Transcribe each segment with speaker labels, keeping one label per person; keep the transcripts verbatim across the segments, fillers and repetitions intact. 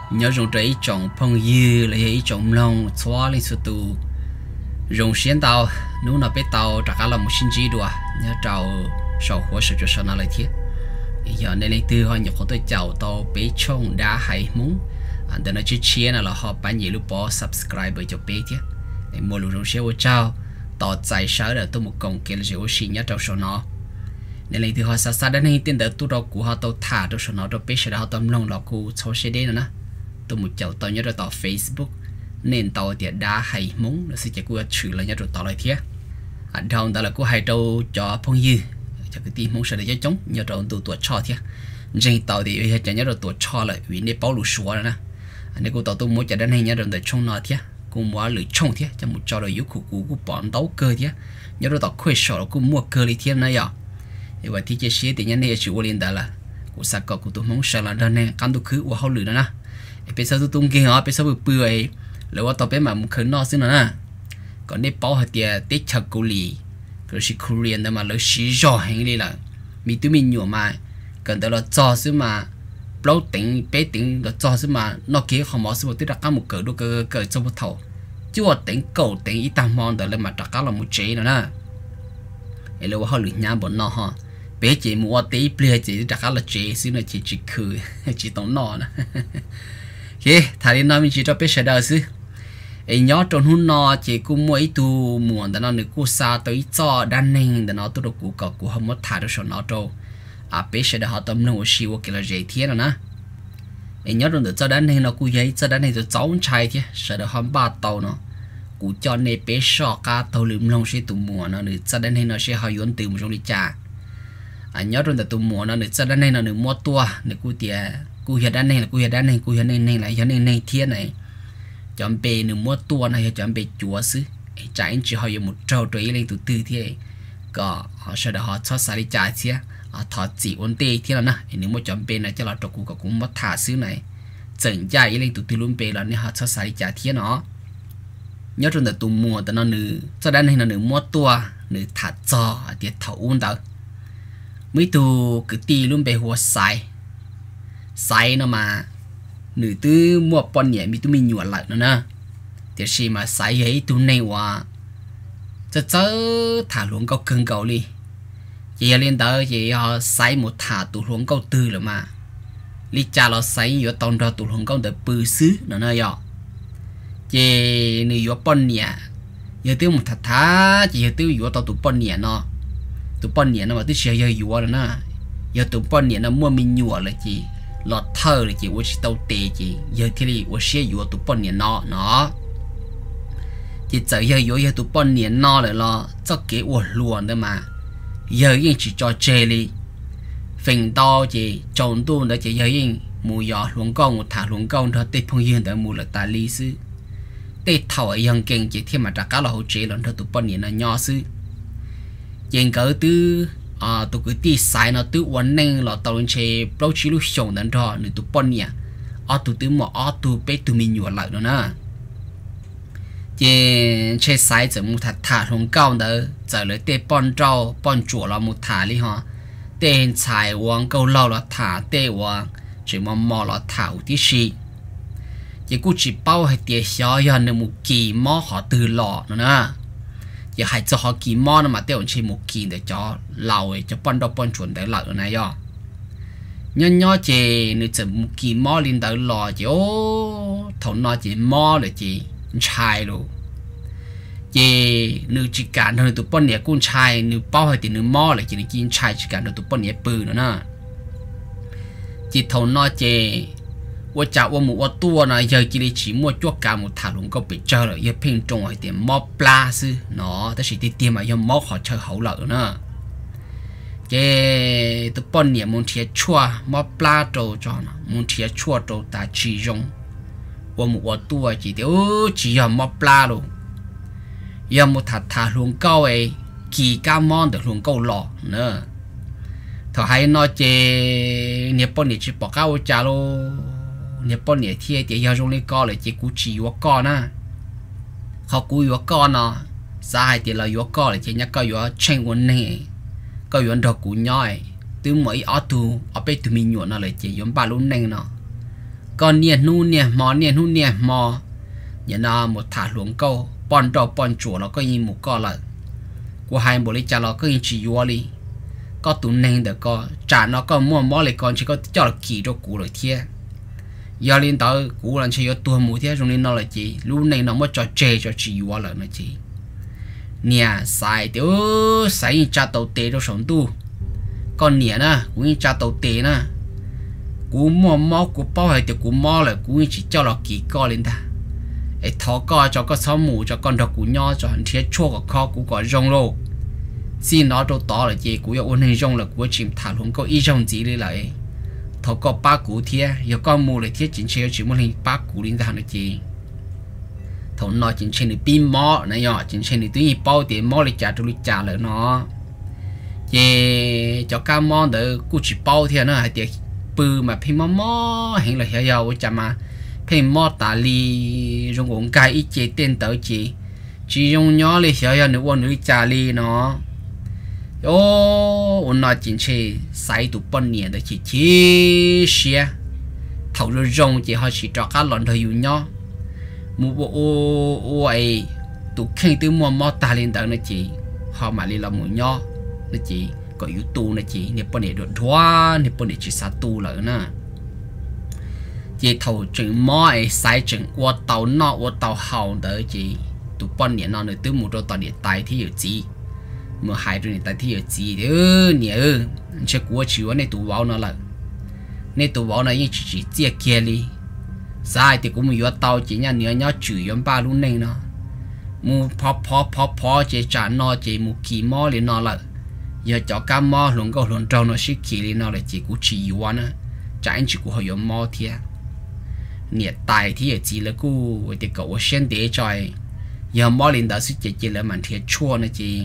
Speaker 1: nhớ rong trái trồng phong dư lại ấy trồng long xóa lên số tu rong xiên tàu nếu nào biết tàu trả cả là một sinh trí đùa nhớ trâu sầu hóa sự cho sao nào lại thiết giờ nên lấy tư họ nhập của tôi chào tàu bé trông đã hay muốn anh ta nói chứ chia là họ bán gì lúc bỏ subscribe cho bé thiết mua lúa rong xiên của trâu tàu chạy sáu là tôi một công kia là chỉ có xin nhớ trâu số nó nên lấy tư họ sát sát đến đây tiền đỡ tôi đâu của họ tàu thả trâu số nó đâu bé sẽ đã họ tâm lòng là của cháu sẽ đến nữa tôi một chậu tao nhớ rồi tao Facebook nên tao thì đã hay muốn là sẽ chỉ của chữ là nhớ rồi tao lại thế anh thằng tao là của hai trâu cho phong dư cho cái tim muốn sẽ để cho chống nhớ rồi tụi tuổi cho thế riêng tao thì chỉ nhớ rồi tuổi cho lại vì nên bảo lù xóa rồi nè anh ấy của tao tôi muốn cho đến hay nhớ rồi để trong nó thế cũng mua lưỡi trong thế cho một trò rồi yếu cụ cụ của bọn đấu cơ thế nhớ rồi tao khơi sọ cũng mua cơ đi thế này à thì vậy thì chỉ sẽ thì nhớ này chịu lên đó là của sao có của tôi muốn sẽ là đơn này cam tôi cứ của họ lưỡi nữa nè bây giờ tôi tung kia họ bây giờ bự bự ấy làว่าต่อไปmà một khởi nó xin nữa còn nếu bảo hạt tiền tết chợ cổ lì rồi chỉ Korean đó mà lấy xí giò hành đi là mi tụi mình nhiều mà cần đó là cho xí mà bao tính bé tính là cho xí mà nó kia không có xí một tí đặc cá một cỡ đôi cỡ cỡ trong một thầu chứ mà tính cầu tính ít tam món đó là mà đặc cá là một chế nữa nè ấy là họ lười nhám bọn nó ha bé chỉ mua tí bia chỉ đặc cá là chế xí là chỉ chỉ cười chỉ tốn nó nè ok, thà đi nói mình chỉ cho biết sẽ đỡ chứ. Ấy nhớ trong hôm nọ chỉ cũng mỗi tu muộn để nó được cố sa tới cho đan ninh để nó tôi được cố cọ cố không mất thà được số nó đâu. À biết sẽ đỡ họ tâm nó siêu cái là dễ thiết rồi nè. Ấy nhớ trong được cho đan ninh nó cố giấy cho đan ninh cho cháu trai thế, sẽ đỡ họ ba tàu nó. Cố cho nên bé sọ cá tàu lượm lông sẽ tụ muộn nó được cho đan ninh nó sẽ họ yến từ một trong đi trả. À nhớ trong được tụ muộn nó được cho đan ninh nó được mua tua được cố tiền cú hiện đan này là cú hiện đan này cú hiện này này lại hiện này này thiên này chọn bề nửa mua tua này chọn bề chúa xứ trái chỉ họ dùng một trâu trôi lên từ từ thế có họ sẽ đã họ cho xài đi trả chứ họ thọ chỉ ổn tê thế là nè nếu mà chọn bề này cho là trâu cú cũng mất thả xứ này整dài lên từ từ luôn bề là nên họ cho xài đi trả thế nó nhớ trong đợt tụ mùa tao nó nửa cho đan này là nửa mua tua nửa thả cho để thầu ổn tao mấy tụ cứ tì luôn bề hoa xài sai nó mà nữ tư mua bọn nhẹ mi tụi mình nhụa lại nữa nè thì khi mà sai ấy tụi này quá chớ chớ thả luôn câu cưng cầu đi chỉ lên tới chỉ họ sai một thả tụi luôn câu tư là mà lý cha nó sai vừa tông ra tụi luôn câu để bự xứ nữa nè giờ chỉ nữ vừa bọn nhẹ giờ tiêu một thả thả chỉ tiêu vừa tao tụi bọn nhẹ nó tụi bọn nhẹ nó mà tụi xe giờ vừa rồi nè giờ tụi bọn nhẹ nó mua mình nhụa là chỉ lọt thơ là chỉ có tàu tệ chỉ giờ thì có xe vô tụ bọn nhện nó nó chỉ giờ giờ vô giờ tụ bọn nhện nó lại lo cho cái uổng luôn đó mà giờ yên chỉ cho chơi đi phình to chỉ trốn tu đó chỉ giờ yên mùi gió luống công một thả luống công thôi tết phong yên đó mùi là ta lý sư tết thầu ấyยังเก่ง chỉ thêm mà trả cá là hỗ trợ lần thôi tụ bọn nhện là nhỏ sư chuyện cỡ tư à tụi cái tí sai nó tự vấn nên là tao lên chơi bao nhiêu lúc sống đến đó nên tụi bọn nhỉ à tụi tụi mà à tụi bé tụi mình nhua lại nữa nè chơi chơi sai giờ một thả thả không cao đó giờ lấy tê bọn trâu bọn chuột là một thả đi ha tên xài uống câu lâu là thả tê uống chỉ mà mò là thả tí xí chỉ cũng chỉ bao hay tiền xóa giờ nên một kỳ mò họ từ lọ nữa nè giờ hay cho họ kỳ mò mà tiêu chỉ một kỳ để cho lâu ấy cho bọn đó bọn chuẩn để lợi này do nhân nhớ chỉ nếu chỉ một kỳ mò lên tới lò chỉ ô thầu nó chỉ mò là chỉ trai luôn chỉ nếu chỉ cả thôi tụi bọn này cũng trai nếu bao hay thì nếu mò là chỉ là chỉ trai chỉ cả tụi bọn này bự nữa nè chỉ thầu nó chỉว่าจะว่าหมูว่าตัวนะยังกิเลสมั่วจ้วกการหมูถาหลงก็ไปเจอเลยยังเพ่งจงไอเดียมอปลาซื้อเนาะแต่สิ่งที่เตรียมมายังมอขอเชิญเขาเหล่านะเจ้ตัวป้อนเนี่ยมุนเทียชั่วมอปลาโตจอนะมุนเทียชั่วโตตาจีจงว่าหมูว่าตัวจีเดียวจียอมมอปลาลูยังหมูถาถาหลงเก้าไอกี่ก้ามอนเดือดหลงเก้าหล่อเนอะถ้าให้นอเจเนี่ยป้อนเนี่ยจีบอกเก้าจ้าโลเนี่ยป้อนเนี่ยที่เดี๋ยวยังเลยก็เลยจะกูจีวก้อนนะเขากูวก้อนเนาะสายเดี๋ยวเราวก้อนเลยจะยักก็วเชิงวันนี้ก็วดอกกูย่อยตื้อหมอยอตูเอาไปตุ้มีหยวนอะไรจะยมบาลุ้นเน่งเนาะ con niên nu niên mò niên nu niên mò nhà nó một thả luồng câu bọn trò bọn chùa nó có nhìn một con là của hai bộ lý cha nó có nhìn chỉ vô đi có tụ nên được có trả nó có mua mỏ lại còn chỉ có cho là kỳ cho cũ rồi thiê giờ lên tới cũ là chỉ có tua mù thiê rồi nên nó là chỉ lúc này nó mới cho chê cho chỉ vô là nó chỉ nè xài tiểu xài cha tàu tê cho sống tu con nè nè cũng cha tàu tê nè cú mua mỏ cú bao hay tiểu cú mỏ là cú chỉ cho là kỳ co lên ta ấy thọ co cho có sáu mù cho con đọc cú nho cho anh thiê chua có kho cú có rong lô xin nó đâu to là gì cú yêu ôn hình rong là cú chìm thả luôn có ý rong gì đi lại thọ có ba cú thiê giờ con mù lại thiê chính chế chỉ muốn hình ba cú lên ra là gì thọ nó chính chế này pin mỏ này nhỏ chính chế này tuy bao tiền mỏ lại trả cho lui trả lại nó về cho cá mỏ đỡ cú chỉ bao thiê nó hay tiệt bự mà pin mỏ mỏ hình là hiểu giàu chả mà pin mỏ tả li rong ống cái ít chế tiền tới chỉ chỉ dùng nhỏ li hiểu giàu nữa uốn nữa trả li nó ô uốn nó chính chế sai tụ bận nhẹ đấy chỉ chỉ xia thầu rồi rong chỉ họ chỉ cho cá lợn thôi dùng nhỏ mua bộ ô ô ấy tụ khen từ mua mỏ tả lên tới nó chỉ họ mà li là mua nhỏ nó chỉ có yếu tố nó chỉ nếu bọn này được thoa nếu bọn này chỉ sát tu lại nè chỉ thầu chừng mỏi sai chừng qua tàu nọ qua tàu hậu đỡ chỉ tụ bọn này nó được từ một đôi tàu điện tài thì ở gì mà hai đôi điện tài thì ở gì nữa nhớ chỉ qua chiều này tụ vào nó là này tụ vào này chỉ chỉ chia kia đi sai thì cũng một tàu chỉ nhà nữa nhớ chửi nhóm ba luôn này nó mu pop pop pop pop chỉ trả nó chỉ một kỳ mò liền nó là giờ cho cá mò luôn có luôn trâu nó xí kỳ lên nó là chỉ của chỉ quan á trái chỉ của họ dùng mò thiệt nhiệt tài thì chỉ là cu thì cậu xem để chơi giờ mò lên đó sẽ chỉ chỉ là mình thiệt chua nó chỉ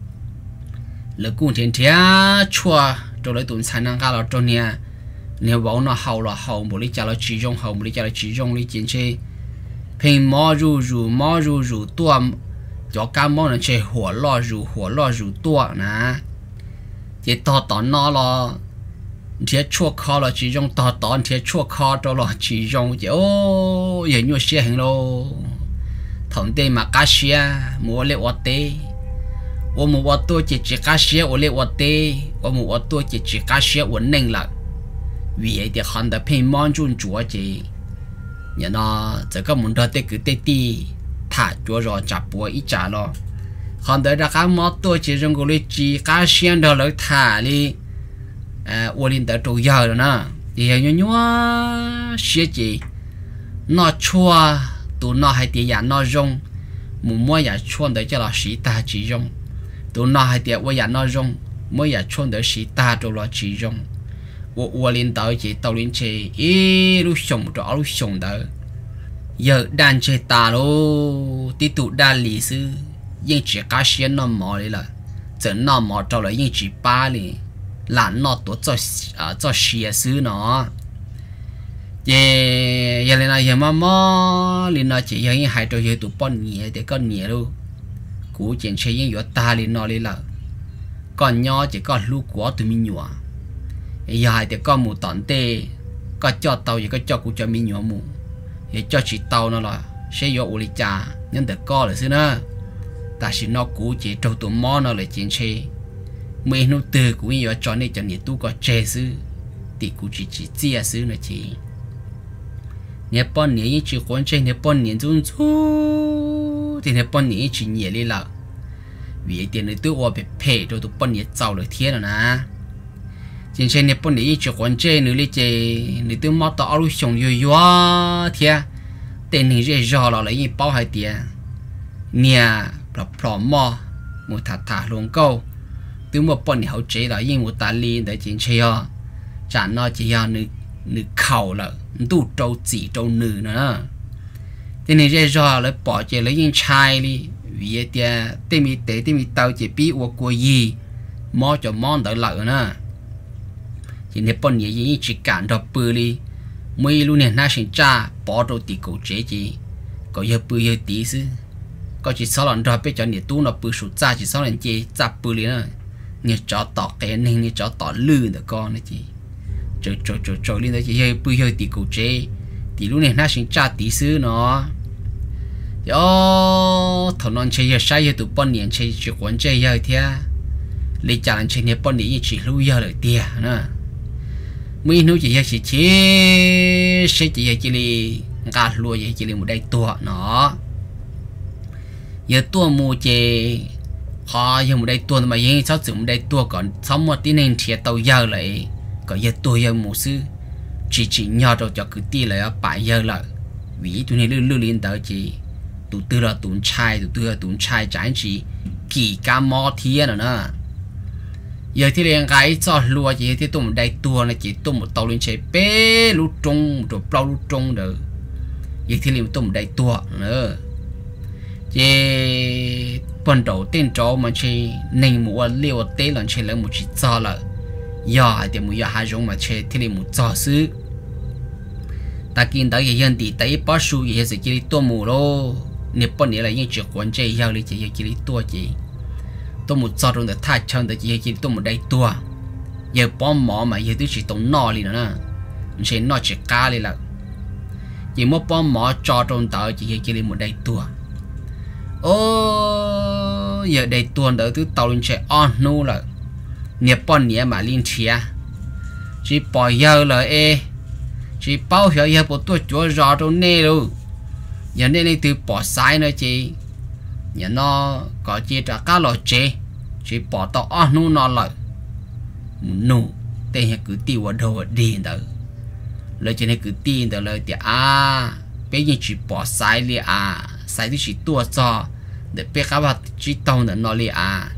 Speaker 1: là cu thiệt thiệt chua rồi lấy tuần sáng năng cá là trâu nè nếu bảo nó hậu là hậu một lý cho nó chỉ dùng hậu một lý cho nó chỉ dùng lý chính chế平毛如如毛如如多，叫干毛人吃火辣如火辣如多呢，这到到那了，这错靠了其中到到这错靠着了其中就哦，也有些很咯，同对嘛干些，莫来我对，我们我多就只干些，我来我对，我们我多就只干些我能了，为的看到平毛中做这。nhà nó giờ có muốn đợt tê cứ tê tì thả chúa rồi chặt bùa ít trả lo còn tới đã cá mót tôi chỉ dùng cái chỉ cá xiên đó lấy thả đi à uốn lên tới trâu giờ rồi nè thì nhớ nhớ xía chỉ nó chua tụi nó hay tiền nhà nó rong muốn mua nhà chua tới cho là sĩ ta chỉ rong tụi nó hay tiền mua nhà nó rong mua nhà chua tới sĩ ta cho là chỉ rong我我领导只到领车，一路上着路上的，有单车大咯，地图大历史，因只加些那毛的了，这那毛着了因只八哩，懒那多做啊做些事呢，也也来那也妈妈，领导只因还着有多半年的个年咯，古建车因有大哩那哩了，个鸟只个路过都没有啊。giờ thì có một tận tê có cho tàu gì có cho cụ cho mình nhỏ mù thì cho chỉ tàu nó là sẽ có uli trà nhưng được có là xí nữa ta chỉ nó cụ chỉ trâu tụi mò nó là chuyện xe mình nó từ cụ giờ cho nên cho nên tu có chế xứ thì cụ chỉ chỉ chia xứ nữa chỉ nếu bọn nhỉ chỉ quan trọng nếu bọn nhỉ chung chung thì nếu bọn nhỉ chỉ nhỉ đi là vì tiền này tôi ở bị phê rồi tụi bọn nhỉ giàu được thiên rồi nè trên trên này bọn này chỉ quan chơi nữa lấy chơi nữa tôi mất tao lúc sống yo yo thia tên này dễ rõ là lấy bao hai tiền nhà bọc bọc mò một thà thà luôn câu tôi một bọn này hậu chế là yên một ta liên để trên chơi ho chả nó chỉ ho nữa nữa khẩu là tu trâu chỉ trâu nữ nữa tên này dễ rõ lấy bỏ chơi lấy yên trai đi vì tiền tên mi tế tên mi tao chỉ biết của của gì mò cho món đỡ lợi nữa chỉ nếu bọn nhỉ gì chỉ cản được bự đi mấy lúc này na sinh cha bỏ đầu tì cổ chế chỉ có giờ bự giờ tí xứ có chỉ sáu lần rồi bây giờ nhỉ tu nó bự sụt cha chỉ sáu lần chế cha bự đi nữa nhỉ cho tọt cái nên nhỉ cho tọt lư được con đấy chị cho cho cho cho lên đấy chỉ giờ bự giờ tì cổ chế tí lúc này nó sinh cha tí xứ nó yo thằng non chơi giờ sai giờ tụ bọn niệm chơi chỉ quấn chơi giờ thế lấy trả lên chơi niệm bọn niệm chỉ lưu giờ được tiền nữa mấy nô chỉ giờ chỉ chế sẽ chỉ giờ chỉ li gạt lùa giờ chỉ li một đây tua nó giờ tua mua chơi họ giờ một đây tua mà giờ sao chịu một đây tua còn sống một tí nên thiệt tàu giờ lại còn giờ tua giờ một sư chỉ chỉ nhau rồi cho cứ ti lại bảy giờ lại vì tụi này lưu lưu liên tới chỉ tụi tư là tụi trai tụi tư là tụi trai trái chỉ kỳ cá mò thiên rồi nè giờ thì liền cái cho lúa chỉ thì tụi một đây tua này chỉ tụi một tàu lên chơi bé lú trông rồi bao lú trông được giờ thì liền tụi một đây tua nữa chỉ phần đầu tiên cho mà chơi nên mua liều tê lần chơi lên một chỉ cho là giờ thì một giờ hai giống mà chơi thì liền một cho xứ ta kiến tới hiện thì tới bao số gì sẽ chỉ tua mù lô nếu bọn này là những chuyện quan trọng giao lý chỉ chỉ tua chỉ tua một cho trong được thay chân được chỉ chỉ tua một đây tua giờ bom mỏ mà giờ tôi chỉ tông nọ liền nữa mình sẽ nọ chỉ cá liền là chỉ một bom mỏ cho trong tờ chỉ chỉ một đây tua ô giờ đây tua đỡ thứ tàu lên chạy on nu là nếu bọn này mà liên chia chỉ bỏ giờ là e chỉ bao giờ giờ bộ tôi chúa rõ trong nê luôn giờ nên này từ bỏ sai nữa chị giờ nó có chỉ trả cá lò chế chỉ bỏ tao ăn nu nó lại nu tên cứ tiêu vào đầu đi đâu lời cho nên cứ tin đâu lời thì à bây giờ chỉ bỏ sai li à sai thì chỉ tua cho để biết các bạn chỉ tông được nó li à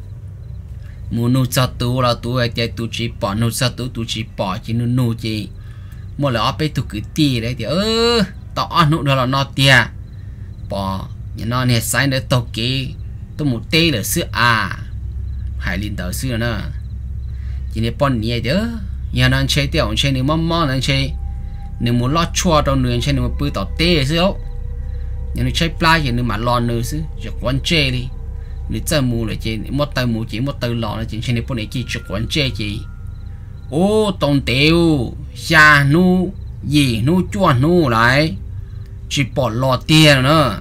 Speaker 1: muốn nu cho tu là tu ấy thì tu chỉ bỏ nu cho tu tu chỉ bỏ chỉ nu nu chỉ một là ở bên tu cứ ti đấy thì ơ tao ăn nụ đó là nó tia bỏ nhà nó này sai nữa tao kì tôi một tê là sữa à hải linh tao sữa nữa chỉ nên bọn nhẹ đó nhà nó chơi tiểu chơi nếu mắm mắm nó chơi nếu muốn lót chua trong nồi chơi nếu mà bự tao tê sữa nhà nó chơi play thì nếu mà lon nữa sữa chỉ quấn chơi đi nếu chơi mù là chơi một tay mù chỉ một tay lon là chỉ chơi nếu bọn này chỉ chỉ quấn chơi chỉ ô tông tiêu xa nu gì nu chua nu lại chỉ bỏ lò tiền nữa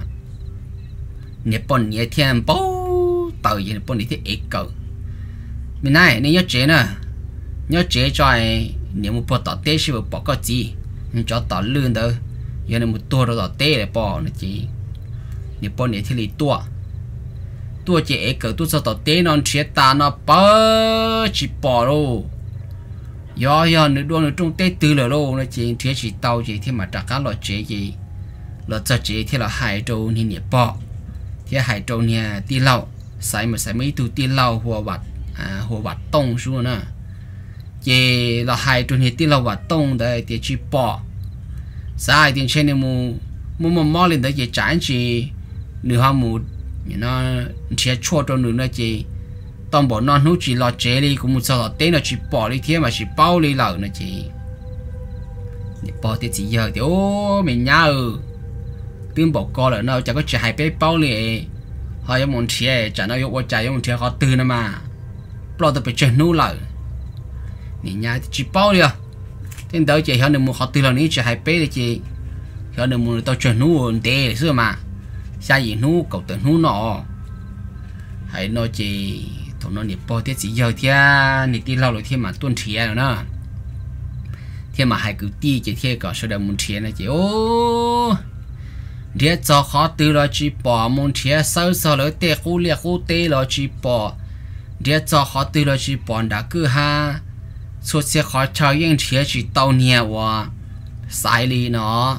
Speaker 1: nếu bọn nhẹ thêm bố tàu gì bọn này thì ít cầu mình này nên nhớ chế nè nhớ chế cho ai nếu một bộ tàu tê sẽ bỏ cái gì nhưng cho tàu lươn đâu giờ này một tua tàu tê để bỏ nữa chỉ nếu bọn này thì lấy tua tua chỉ ít cầu tua cho tàu tê nó chế ta nó bớ chỉ bỏ đâu do do nữa đua nữa trong tết từ là đâu nó chỉ thế chỉ tàu chỉ thế mà trả cá lò chế gì lò cho chế thế là hải trâu nên nhẹ bỏ thế hải trâu nha ti lau sai mà sai mấy tu ti lau hoa bát à hoa bát tông xuống nè chế là hải trâu này ti lau bát tông đấy thì chỉ bỏ sai thì trên này mu mu mu mò lên đấy chế chán chỉ nửa hoa mu nó chế chua trâu nửa nó chế tông bỏ non hút chỉ lò chế đi cũng một sao tên là chỉ bỏ đi thế mà chỉ bao đi lẩu nữa chị bỏ thì chỉ giờ thì ô mình nhá ừ tương bỏ co là nó chẳng có chỉ hai bé bao liền họ giống một trẻ chẳng nó yêu chạy giống một trẻ họ từ nữa mà bỏ từ bị chơi nô lẩu mình nhá thì chỉ bao đi à tên tới chị họ được một họ từ là ní chỉ hai bé thì chị họ được một tao chơi nô để xưa mà xa gì nô cậu từ nô nọ hãy nói chị nó nịp bao tiết chỉ giờ thì nịp đi lâu rồi thì mà tuân thiệt rồi nó thì mà hai cứ ti chỉ thiệt có số lượng muốn thiệt này chị ô thiệt cho khó từ rồi chỉ bỏ muốn thiệt sâu sâu rồi tê khu liệt khu tê rồi chỉ bỏ thiệt cho khó từ rồi chỉ bỏ đã cứ ha số xe khó chơi những thiệt chỉ tàu nhiều quá sai đi nó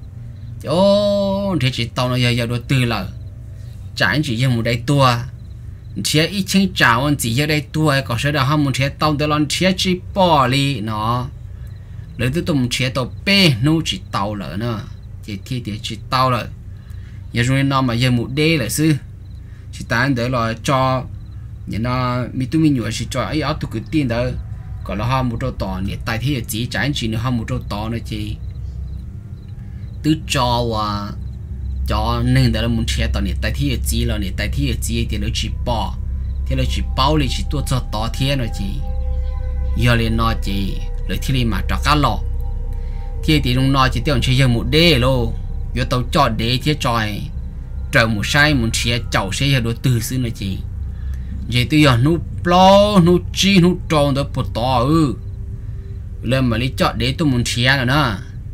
Speaker 1: ô thiệt chỉ tàu nó giờ giờ đôi từ rồi chẳng chỉ như một đây tua chia ít chân chảo anh chỉ đây tuổi có sẽ là ham muốn chia tàu để làm chia chỉ bỏ đi nó lấy từ tụm chia tàu bê nô chỉ tàu lỡ nữa chỉ thi thì chỉ tàu lỡ giờ rồi nó mà giờ một đê là sư chỉ tán để là cho nhà nó mi tu mi nhựa chỉ cho ấy áo tụ cứ tiền đó còn là ham một trâu tỏ nhiệt tài thì chỉ trái chỉ nữa ham một trâu tỏ nữa chỉ từ cho và cho nên đó là muốn chia tao nhiệt tài thì chỉ là nhiệt tài thì chỉ thì nó chỉ bỏ thì nó chỉ bao đi chỉ tua cho tỏ thiên rồi chỉ giờ lên nó chỉ lấy thì mà cho cá lọ thì thì trong nó chỉ tiêu chơi giờ một đê lô giờ tàu chọn đê thiết tròi trời một sai một xe chậu xe giờ đồ từ xưa là chị vậy tôi giờ nút plo nút chi nút tròn đó bột to ư lên mà lấy chọn đê tôi muốn xe rồi nè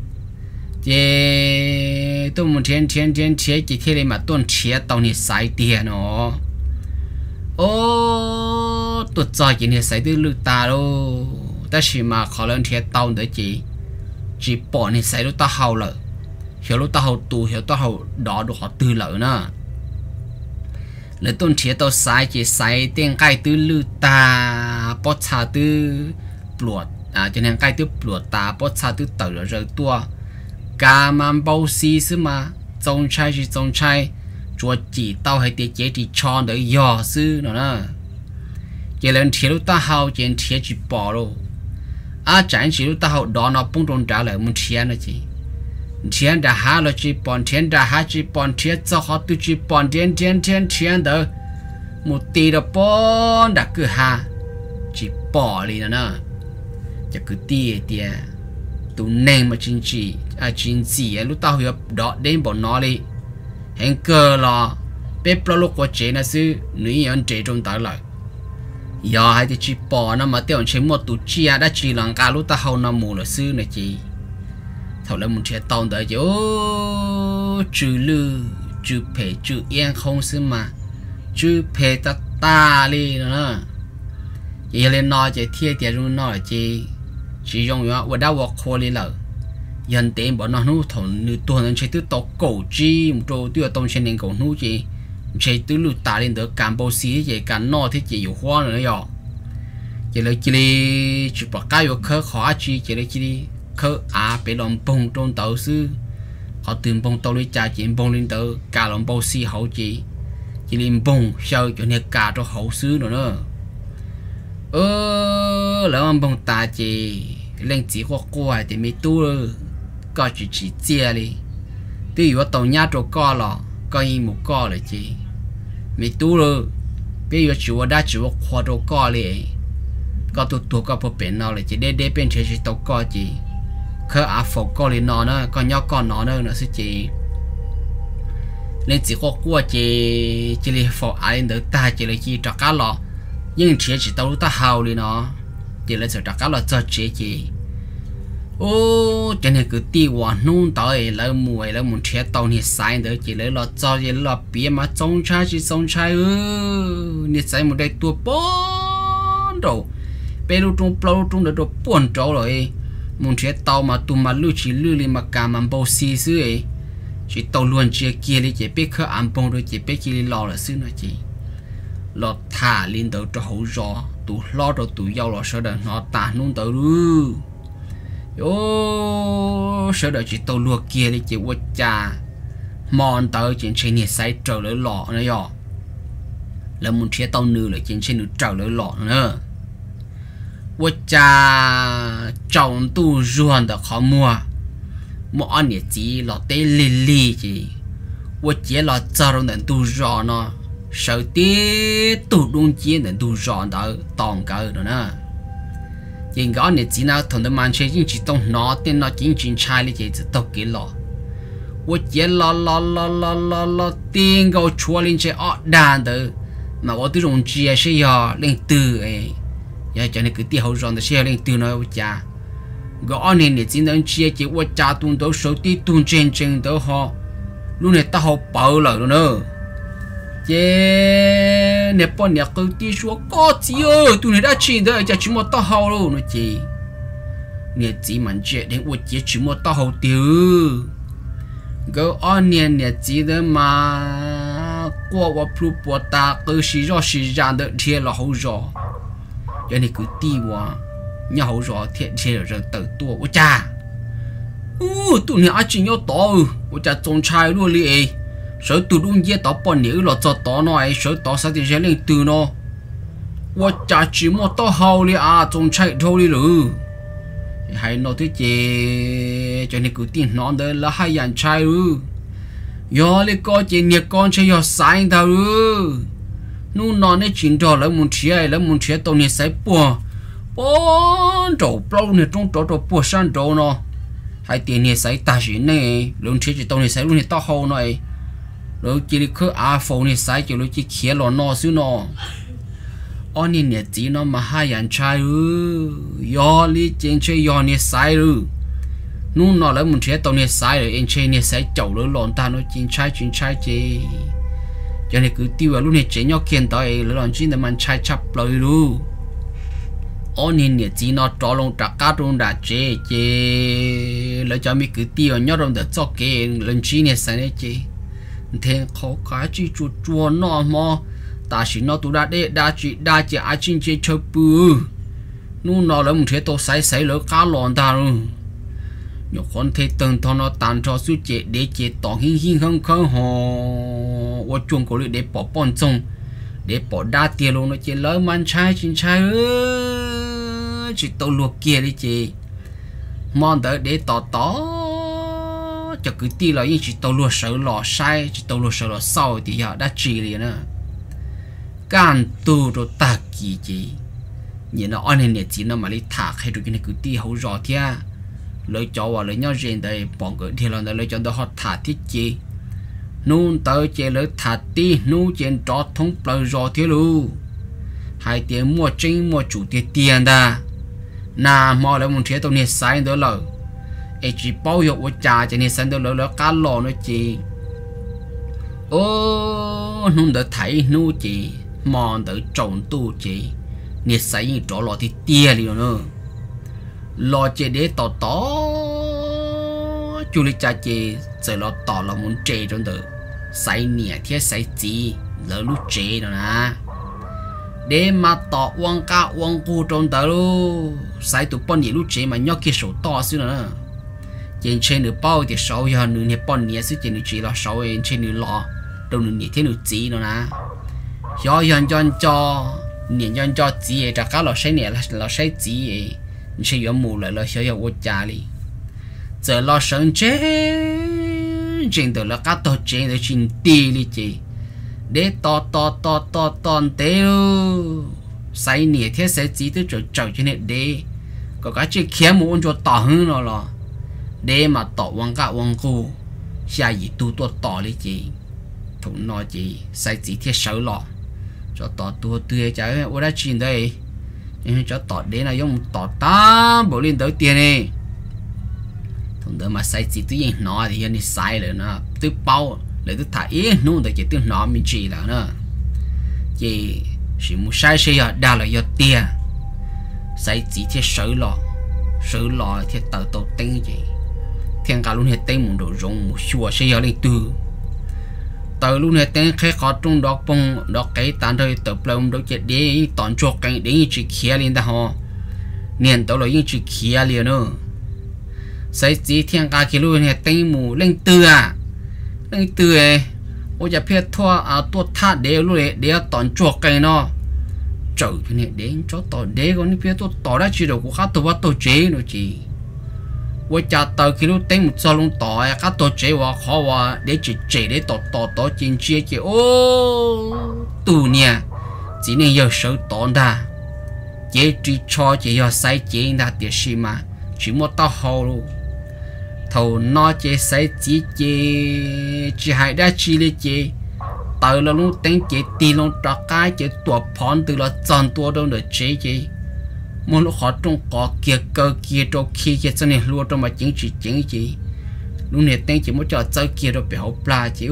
Speaker 1: chị tôi muốn thiên thiên thiên thiên chỉ thế này mà tuần xe tàu này sai tiền nó ô tôi cho chị này sai từ lư ta đâu ta chỉ mà khó lên thiên tàu đấy chị chỉ bỏ này sai lúc ta hậu lợi hiểu lúc ta hậu tù hiểu ta hậu đó được họ tư lợi nè lấy tuần xe tàu sai chỉ sai tiền cái từ lư ta bỏ xa từ bột à cho nên cái từ bột ta bỏ xa từ tàu rồi tua cả màn bao xí xứ mà trông trai chỉ trông trai chúa chỉ tao hay tiết chế chỉ chọn để dò xứ nữa nè chỉ lần thiếu lúc ta hao chỉ thiếu chỉ bỏ rồi à chẳng chỉ lúc ta hao đó nó bung tròn trả lại muốn thiếu nữa chỉ thiếu đã há là chỉ bỏ thiếu đã há chỉ bỏ thiếu cho họ tự chỉ bỏ thiếu thiếu thiếu thiếu đó một tỷ đó bỏ đã cứ há chỉ bỏ đi nữa nè chỉ cứ tỷ tỷ tụ nên mà chính trị à chính trị lúc tao hiểu đó đến bọn nó đi hẹn cơ là bếp lo lúc qua chế là sư nữ nhân chế trong tới lại giờ hay thì chỉ bỏ nó mà tiêu chế một tụ chia đã chỉ là cả lúc tao hầu năm mù là sư này chị thầu là một chế tao tới chứ trừ lư trừ phê trừ yên không sư mà trừ phê ta ta đi nữa vậy lên nói chế thiệt tiền luôn nói chị chỉ dùng yo và đau khó đi lợ dân tiền bọn nó nuốt thằng nữ tuần nên chơi từ tàu cổ chi một chỗ từ tông trên nền cổ nuốt chi chơi từ lụt ta lên được cam bao xí vậy cả nọ thì chỉ有花nữa yo chỉ là chỉ đi chỉ bảo cái yo khơi khó chi chỉ là chỉ đi khơi à bị lòng bông trong tàu sư họ tìm bông tàu đi trả chuyện bông lên tàu cả lòng bao xí hậu chỉ chỉ lên bông sao cho nên cả cho hậu sư nữa nữa ơ lỡ ông bông ta chỉ lên chỉ qua qua thì mới tu có chỉ chỉ chia đi tuy yếu tàu nhà trâu co lọ có in một co là chỉ mới tu rồi bây giờ chủ đã chủ qua trâu co đi có tụ tụ có bộ biển nào là chỉ để để bên trên chỉ tàu co chỉ khơi áp phổ co lên nó nữa có nhau con nó nữa nữa sẽ chỉ lên chỉ qua qua chỉ chỉ là phổ ai được ta chỉ là chỉ cho cá lọ nhưng chỉ chỉ tao ta hào đi nó chỉ là sự đặc cá là cho chế chỉ ô cho nên cứ đi qua nông tới lấy mùi lấy muốn chế tao này sai được chỉ lấy là cho chỉ là bia mà trông trái chỉ trông trái ư nè sai một đây tua bốn đầu bây lúc trong lâu trong được bốn trâu rồi muốn chế tao mà tụi mà lưu chỉ lưu lên mà cả mà bao xì xứ ấy chỉ tao luôn chế kia đi chỉ biết khơi ăn bông rồi chỉ biết chỉ lò là xứ nữa chỉ lọt thả lên tới cho hậu gió tụ lo cho tụ giàu lo sợ đời nó tàn nung tới luôn ô sợ đời chỉ tàu luộc kia đi chỉ quất trà mòn tới chuyện trên này say trở lấy lọ nữa yo là muốn chia tàu nư là chuyện trên được trở lấy lọ nữa quất trà trồng tu ruộng được khó mua một anh này chỉ lọ tê lì lì chỉ quất chế lọ cho rồi nên tu ruộng nó sợ tí tụt luôn chia nên tu ròn đó toàn cỡ rồi nè nhưng cái này chỉ nào thằng mình chơi những chỉ tông nó tên nó chính chính trai lên chỉ tao cái lọ 我接啦啦啦啦啦啦点个戳进去啊难的，那我这种接是要零度哎，要叫你个地后上的是要零度呢我家，个二年你只能接接我家东都手地东真正都好，路呢大好包了了呢，这你把你个地说高级哦，都你那钱的家全部大好了呢姐，你只蛮接连我姐全部大好丢。 个二年年纪的嘛，过我普波大个是热是热的天了好热，要你个地哇，你好热天天热得多我家，哦，都你阿真要到，我家种菜路里，手都弄嘢到半年了做到那，手到啥点些零度呢？我家只么到好了啊，种菜头里了。 hay nói thế chị cho nên cứ tin nó đó là hai anh trai ư, giờ lấy con chị nhật con chơi giờ sai đâu ư, nu nó này chuyện trò là muốn chơi là muốn chơi tao này sai bùa, bốn trâu bao này trong trâu trâu bùa sang trâu nó, hai tiền này sai ta chỉ này luôn chơi chỉ tao này sai luôn này tao hậu này rồi chỉ đi khơi à phone này sai chỉ luôn chỉ khía lò nọ xíu nọ anh này này chỉ nó mà hai anh trai ư yo li trên chơi yo này sai ư nu nọ lại muốn chơi tao này sai rồi anh chơi này sai chậu rồi lòn ta nó trên trai trên trai chơi cho nên cứ tiêu vào lúc này chơi nhau kiên tới lòn trên để mình trai chắp lời luôn anh này này chỉ nó trò lông trà cá trong đã chơi chơi lấy cho mình cứ tiêu nhau trong để cho cái lần trên này sai này chơi thế khó cái chỉ chuột chuột nó mà ta chỉ nó tụi đã để đã chỉ đã chỉ ai trên chơi chơi bự nu nó lại muốn chơi tôi sai sai lỡ cá lòn ta rồi nhiều con thấy từng thằng nó tàn cho suy chế để chế tỏ hình hình không không họ我中国里để bỏ bọn trông để bỏ đa tiền luôn nó chỉ lỡ man trai chính trai ơi chỉ tàu luộc kia đi chị mòn tới để tỏ tỏ cho cứ ti là những chỉ tàu luộc sợ lò sai chỉ tàu luộc sợ lò sau thì họ đã chỉ liền nữa can tu rồi ta kỳ chị nhìn nó anh này chỉ nó mà đi thạc hay rồi cái này cứ ti hậu rõ thia lấy cho vào lấy nhau riêng đây bọn cái thì là lấy cho nó họ thả thiết chi nôn tới chơi lấy thả ti nôn trên trò thông bờ rõ thế luôn hai tiền mua chính mua chủ tiền tiền da na mua lấy một chế tàu này sai đó là ấy chỉ bao hiệu của trà cho nên sai đó là cá lò nó chỉ ô nôn tới thấy nôn chỉ mòn tới trồng tu chỉ nè sai như trò lò thì tiền liền nữa lo chơi để tỏ tỏ chú lý cha chơi giờ lo tỏ là muốn chơi trong đó sai nhẹ thiết sai gì lỡ lúc chơi đó nè để mà tỏ uang cá uang cu trong đó luôn sai tụ bọn nhẹ lúc chơi mà nhóc kia sổ to xíu nữa trên trên nửa bao thì sáu giờ nửa nhẹ bọn nhẹ xíu trên nửa chỉ là sáu em trên nửa lọ đâu nửa nhẹ thế nửa gì đó nè do dân dân cho nhẹ dân cho gì trả cá là sai nhẹ là là sai gì chỉ có mù lại là sẽ có quốc gia đi giờ lo sống chết trên đó là các tổ chức để trình ti đi chị để to to to to to téo sai nhẹ thế sẽ chỉ tới chỗ chỗ cho nên để có cái chuyện kia muốn cho to hơn nó là để mà to quăng cả quăng cô xa gì tu to to đi chị thùng nó chị sai chỉ thế sợ lọ cho to tu tươi trái ở đây chuyện đây nhưng cho tọt đến là dùng tọt ta bộ lên tới tiền này thằng đó mà sai chỉ tự nhiên nó thì anh sai rồi nó tự bao lại tự thả ý luôn để chỉ tự nó mình chỉ là nó chỉ chỉ muốn sai sai à đa là do tiền sai chỉ theo sợ lọ sợ lọ theo tàu tàu tên gì thiên cả luôn hết tên muốn đồ rong một xua sai ở lên từ từ lúc này tên khai khó trong đó bông đó cái tàn thời tập lòng đó chết để toàn chuột cái để chỉ kia lên ta họ niên tàu là những chỉ kia liền nữa sai chỉ thiên cả cái lúc này tên mù lên từ à lên từ ấy ôi giờ phía thua à tua thắt để lúc này để toàn chuột cái nó trời cái này đến cho tàu để còn phía tôi tàu đã chỉ được của các tàu tàu chế nữa chỉ我家到去路顶做弄大呀，他多这话好话，你去这里多多多进去去哦，多年，今年要手短的，这最初就要塞钱的的是嘛，全部到好了，头那这塞几这，只还得去了这，到了路顶这地路大街这多盘到了真多都的这这。một lúc họ trong có kia cơ kia trong khi kia cho nên luôn trong mà chính trị chính trị lúc này tên chỉ muốn cho chơi kia rồi béo pla chỉ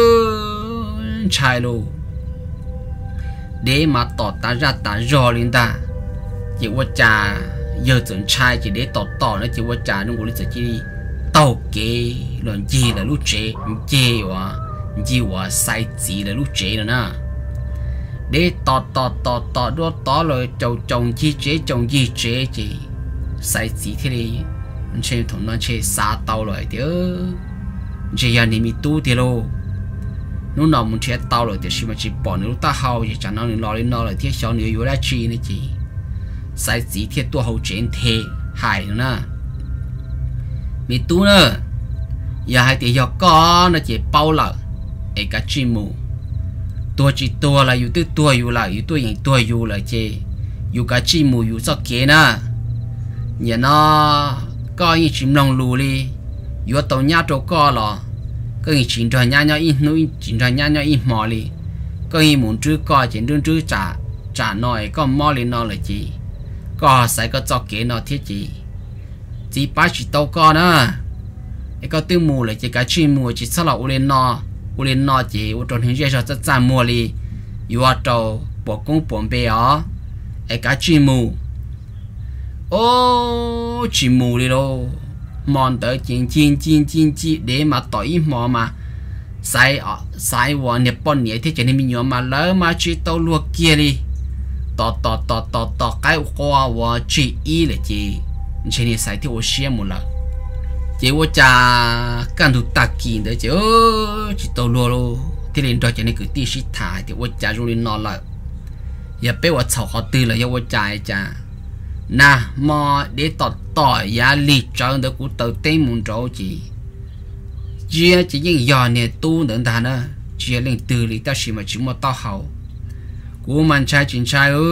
Speaker 1: chạy luôn để mà tỏ ta ra ta rò lên ta chỉ qua trà giờ chuẩn chạy chỉ để tỏ tỏ nó chỉ qua trà nó cũng đi chỉ tàu kế làm gì là lúc chế chế quá gì quá sai gì là lúc chế rồi nè để tọt tọt tọt tọt đua tọt rồi trồng trồng chi chế trồng gì chế chỉ sai gì thế này trên thùng nó chế xa tàu rồi chứ chỉ là niệm tu thì lo nó nào muốn chế tàu rồi thì mà chỉ bỏ nó ta hao thì chẳng nó lo lên nó là thiết sau nữa vô ra chi này chỉ sai gì thiết tua hậu trên thế hại nữa nè mi tu nữa giờ hai thì giờ con nó chỉ bao lợ ấy cả chim mù tua chỉ tua là yêu tư tua yêu là yêu tua những tua yêu là chứ yêu cả chim mù yêu sao kia nè nhà nó coi như chim lòng lù đi vừa tàu nhá trâu co lò có như chim trò nhá nhá in nuôi chim trò nhá nhá in mò đi có như muốn chữ coi chim đương chữ trả trả nói có mò lên nó là gì có sai có cho kế nó thiết gì chỉ ba chỉ tàu co nữa cái có tiêu mù là chỉ cái chim mù chỉ sao là u lên nó u lên nó chỉ u tròn hình dễ cho rất chán mùa đi vừa trâu bỏ công bỏ bè ó cái cái chim mù ô chim mù đi đâu mòn tới chín chín chín chín chín để mà tỏi mò mà sai ở sai vào nhập bọn nhẹ thế cho nên mình nhớ mà lỡ mà chỉ tàu luộc kia đi tọt tọt tọt tọt tọt cái qua vào chỉ ý là chỉ cho nên sai thì tôi xem một lần chỉ tôi cha cần thủ tạc kín đấy chứ chỉ tàu luộc luôn thì lên đó cho nên cứ tí xí thải thì tôi cha rồi nó lại giờ bé tôi chào họ từ là giờ tôi cha cha nà mà để tọt tỏi giá lì trơn được của tàu tên muốn trâu chỉ chia chỉ những giờ này tu nữa ta nữa chia lên từ lì ta chỉ mà chỉ một tao hậu của mình trai chuyện trai ơ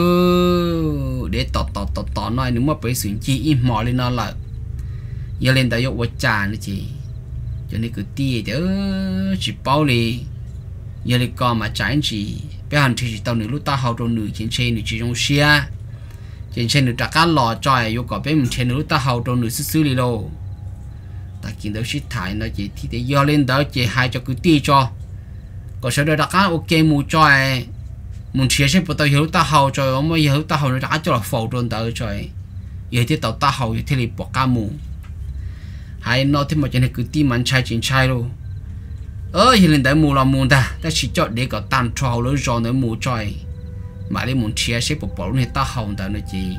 Speaker 1: để tọt tọt tọt tọt nói nếu mà phải xử chi im mò lên nó lại giờ lên ta yêu trà nữa chị cho nên cứ tia chứ chỉ bao lì giờ lên còn mà trái chỉ bé hành thì tao nữ lúc tao hậu trong nữ trên trên nữ chỉ trong xe trên trên nữ trả cá lò tròi yêu có bé mình trên nữ tao hậu trong nữ xứ xứ đi đâu ta kiến được shit thải nó chỉ thì để do lên đó chỉ hai cho cứ tia cho còn sau đó đặt cá ok mù tròi muốn chia sẻ bắt đầu hiểu tao hậu tròi ông mới hiểu tao hậu nó đã cho là phổ trong đó tròi giờ thì tao tao hậu thì là bỏ cá mù hay nó thì mà cho nên cứ tìm mình trai chuyện trai luôn ơ hiện lên đấy mù là mù ta ta chỉ cho để có tan trâu lối giò nữa mù trời mà để muốn chia sẻ một bộ này ta hồng ta nữa chị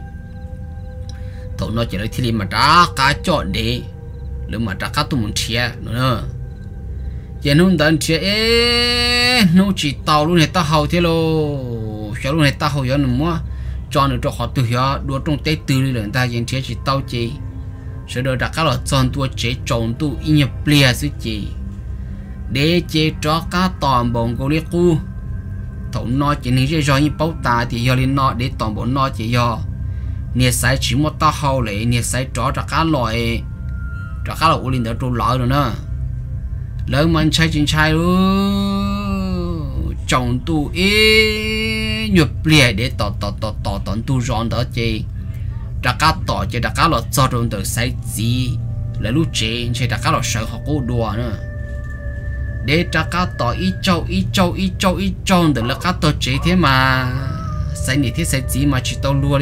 Speaker 1: tụi nó chỉ lấy thì mà đã cá cho để nếu mà đã cá tụi muốn chia nữa giờ nó đang chia ê nó chỉ tàu luôn này ta hầu thế luôn sao luôn này ta hầu giờ nữa mua cho nữa cho họ tự hiểu đua trong tết từ đi người ta hiện chia chỉ tàu chị sau đó đã cá là chọn tua chế trồng tu in nhập bia chứ chị để chế cho cá toàn bộ cô liệt cu thấu nó chỉ nên cho như bao ta thì giờ lên nó để toàn bộ nó chỉ do nhiệt sai chỉ một tao hậu lại nhiệt sai cho cho cá loại cho cá là u linh đã trâu lợn rồi nữa lớn mình chơi chuyện chơi luôn trồng tu ế nhập bia để tỏ tỏ tỏ tỏ tỏ tu ròn đó chị đã cá tỏ chỉ đã cá là cho trong từ sai gì là lúc chế chỉ đã cá là sợ họ cố đùa nữa để trả cá tỏ ít châu ít châu ít châu ít châu được là cá tỏ chế thế mà sai nị thế sai gì mà chỉ tao lùa đi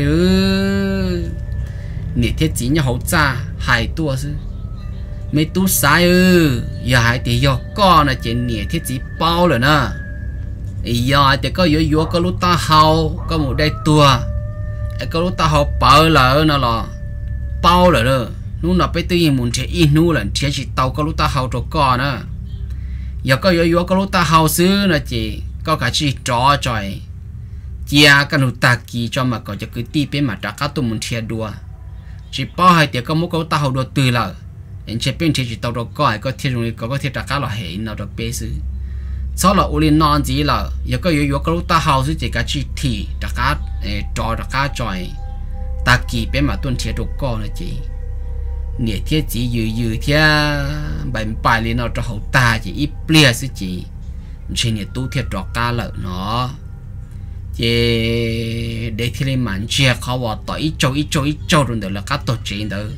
Speaker 1: nị thế gì nhau hậu cha hai tua chứ mấy tu sai ư giờ hai thì giờ con là chuyện nị thế gì bao rồi nè giờ thì có yếu yếu có lúc ta hậu có một đây tua có lúc ta hậu bao là nó là bao rồi đó lúc nào bây tự nhiên muốn chơi ít nu là chơi chỉ tao có lúc ta hậu cho con á giờ có yếu yếu có lúc ta hậu xứ là chỉ có cả chỉ trò trời chia cái nụ ta kỳ cho mà có cho cứ ti bên mà trả cá tụi mình chơi đùa chỉ bao hai tiếng có một câu ta hậu đùa từ là anh chơi bên chơi chỉ tao đồ coi có thể dùng có có thể trả cá là hệ nào được bê xứ sau là u linh non gì là giờ có yếu yếu có lúc ta hậu xứ chỉ cả chỉ thì trả cá trò trả cá trời ta kỳ bên mà tuân chơi đồ coi là chỉ nè thiết chỉ dư dư thiết bệnh bài lên nó cho hậu ta chỉ ít bia chứ chỉ trên nè tu thiết trọ cá lợn nó chỉ để thì lên màn chia khó vào tỏi ít châu ít châu ít châu rồi được là cá tổ trên đó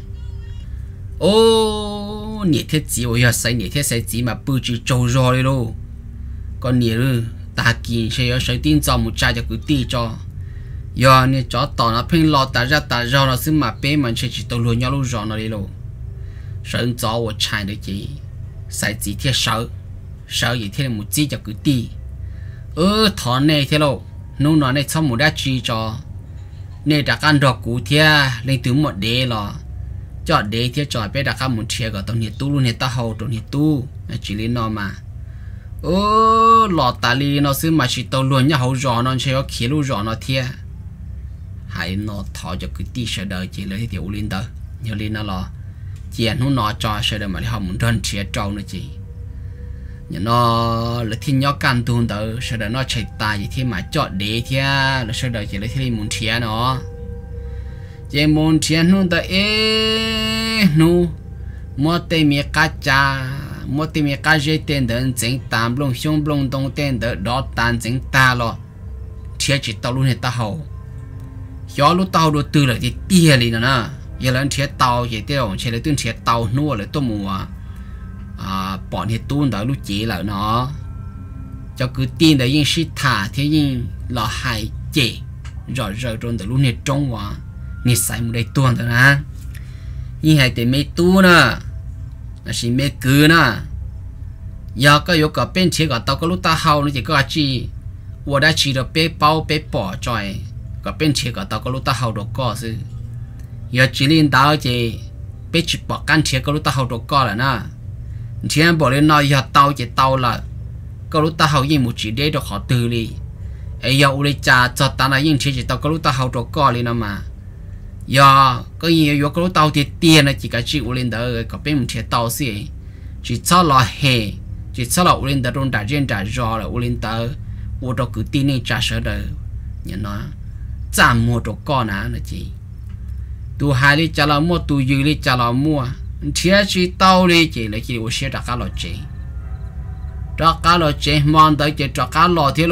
Speaker 1: ô nè thiết chỉ ôi giờ xây nè thiết xây chỉ mà bự chỉ châu rồi luôn còn nè ta kỳ sẽ ở xây tin cho một trai cho cứ ti cho giờ nè chó tỏ nó phình lọt ta ra ta ra nó xứ mà bé mình sẽ chỉ tàu lùi nhau luôn rồi nó đi luôn sợ chó của trai đấy chị sai chỉ thiết sợ sợ gì thế là một chi cho cứ ti ơ thọ này thế đâu nô nó này xong một đá chi cho nên đã ăn được cú thia lên từ một đế là cho đế thia cho bé đã ăn một chia của tao nhiệt tu luôn nhiệt ta hậu tao nhiệt tu chỉ lên nó mà ơ lọt ta li nó xứ mà chỉ tàu luôn nhau hậu rõ nó sẽ có khí luôn rõ nó thia hãy nó thọ cho cứ ti sợ đời chỉ lấy tiểu lên đó nhớ lên nó là chỉ nó nó cho sợ đời mà họ muốn đơn chia trâu nữa chị nhưng nó là thiên nhóc can tuôn đó sợ đời nó chạy tài gì thì mà chọn để thì là sợ đời chỉ lấy thì muốn chia nó chế môn thiên nu ta ê nu mua tê mi cá cha mua tê mi cá dê tên đơn chính tam lông xung lông đông tên đơn đó tan chính ta lo thiệt chỉ tao luôn hết ta hậu gió lúc tao đồ từ lại thì tia đi nữa nè giờ lần thiệt tao vậy tiêu chỉ là tuyên thiệt tao nua lại tôi mua à bọn hết tuôn đó lúc chỉ lại nó cho cứ tin đấy nhưng sĩ thả thế nhưng là hại chế rồi rồi trong đó lúc này trong quá nè sai một đây tuôn đó nè nhưng hai tên mấy tu nè là chỉ mấy cứ nè giờ có yêu cầu bên thiệt có tao có lúc ta hậu nó chỉ có chỉ我đã chỉ được bé bao bé bỏ rồi có bên thiệt có tao có lúc ta hậu được có chứ giờ chỉ liên đạo chỉ bé chỉ bỏ can thiệt có lúc ta hậu được có là nè thiệt bỏ lên nói giờ tao chỉ tao là có lúc ta hậu gì một chỉ để được họ từ đi ấy giờ uli cha cho ta là những chỉ tao có lúc ta hậu được có đi nè mà giờ có nhiều giờ có lúc tao thì tiền là chỉ cái chỉ uli đó có bên một thiệt tao xí chỉ cho là hè chỉ cho là uli đó trong đại diện đại rõ là uli đó我都cứ tin này trả sợ đời nhận nó giảm mua đồ con á là gì tu hai đi trả là mua tu dư đi trả là mua thiệt chỉ tao đi chỉ là chỉ我写trả cá lò chế trả cá lò chế mong tới chỉ trả cá lò thế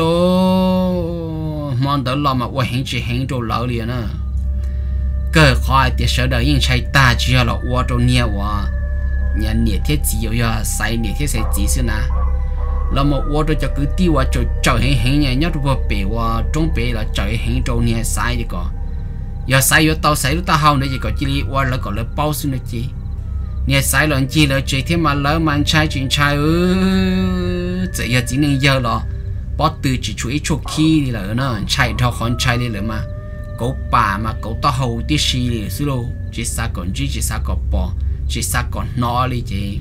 Speaker 1: lo mong tới lo mà 我 hình chỉ hình đồ lỡ liền á cơ khoai thì sợ đời nhưng chạy ta chỉ là 我 đồ nhiều quá nhận nhiệt thiết chỉ有要sai nhiệt thiết sai chỉ xí nè là một ô tô cho cứ tiêu qua cho trời hình hình nhỉ nhớ tụi bể qua trong bể là trời hình trâu nhỉ sai gì có giờ sai vô tao sai lúc tao hao nữa gì có chỉ đi qua là có là bao xí nữa chi nhỉ sai lần chi là chỉ thêm mà lỡ mang trai chuyện trai ư chỉ giờ chỉ nên giờ là bỏ từ chỉ chú ý chụp khi đi là nó chạy theo con trai đi là mà cậu bà mà cậu tao hầu tí xí đi xí lô chỉ sao còn chỉ chỉ sao còn bỏ chỉ sao còn nó đi chị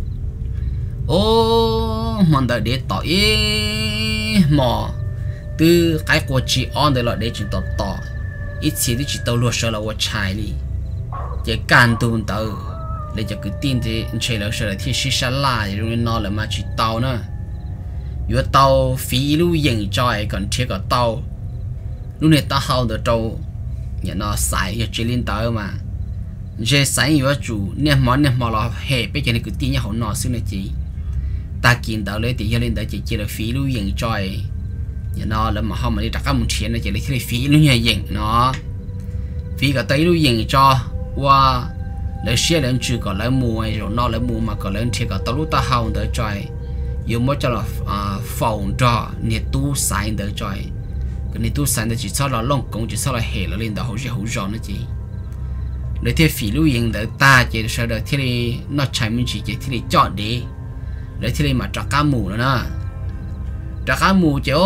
Speaker 1: ô mong đợi để tỏ ý mò từ cái của chị on để là để chúng ta tỏ ít xí thì chỉ tao luôn sợ là 我 chạy đi chỉ can tuôn tao để cho cứ tin thì chơi là sợ là thì xí xa la rồi nó là mà chỉ tao nữa vừa tao phí lưu dừng chơi còn thiệt cả tao lúc này tao hao được trâu nhà nó sai giờ chỉ lên tao mà giờ sai vừa chủ nè món nè mò là hệ bây giờ này cứ tin nhau họ nó xưa này chị ta kiến tạo lấy thì gia đình đã chỉ chỉ là phí lưu dừng chơi nhà nó là mà không mà đi đặt các một chuyện là chỉ là cái phí lưu nhà dừng nó phí cả tới lưu dừng cho qua lấy xe lên chưa có lấy mua rồi nó lấy mua mà có lên thì cả tao lúc ta hao đỡ chơi yêu mỗi cho là phòng cho nhiệt tu sai đỡ chơi cái nhiệt tu sai đỡ chỉ sau là long công chỉ sau là hệ là lên đó hậu gì hậu giòn nữa chị lấy thêm phí lưu dừng đỡ ta chỉ sau đó thì nó chạy mình chỉ thì chọn đi để thì mà trả cá mù nữa nè trả cá mù chứ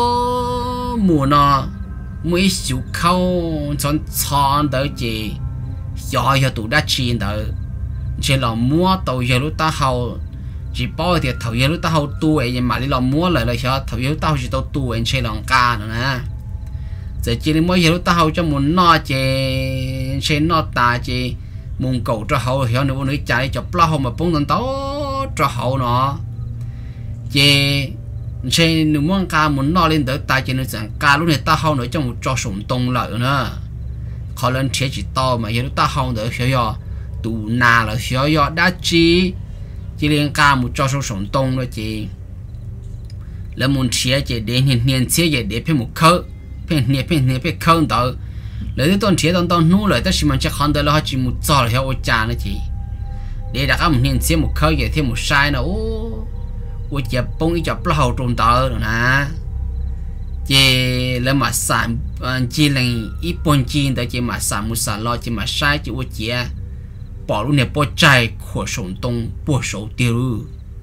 Speaker 1: mù nó mới chịu khâu chọn chọn tới chị do giờ tụi đã chín tới chỉ là mua tàu giờ lúc ta hậu chỉ bao thì thầu giờ lúc ta hậu tuổi nhưng mà đi làm mua lại là cho thầu giờ lúc ta chỉ tàu tuổi chỉ làm ca nữa nè giờ chỉ mới giờ lúc ta hậu cho muốn nó chị chỉ nó ta chị muốn cầu cho hậu hiểu nữa nữ chạy cho bao mà bốn tuần tao cho hậu nó chị chị nếu muốn ca muốn nó lên tới tài chị nó chẳng ca lúc này ta hậu nữa trong một cho sủng tông lợi nữa khó lên chế chỉ to mà giờ ta hậu nữa hiểu chưa tụ nà là hiểu chưa đã chi chỉ lên ca một cho sủng tông đó chị là muốn chế chị đến hiện hiện chế chị để phê một khâu phê hiện phê hiện phê khâu đó lấy cái tuần chế tuần tuần nô lại ta chỉ mình chắc hắn tới là chỉ một giờ là hiểu ô cha nữa chị để đặt một hiện chế một khâu vậy thêm một sai nữa ô ô chập bông ít chập lâu trôn tờ rồi nè chị là mà sản chị là ít bông chi tới chị mà sản một sản lo chị mà sai chị ô chị bỏ luôn này bỏ chạy của sống tông bỏ số tiêu